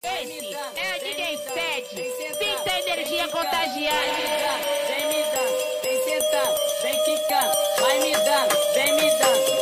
Esse é o DJ Fed, pinta energia contagiante. Vem me dando, vem sentando, vem quicando, vai me dando, vem me dando.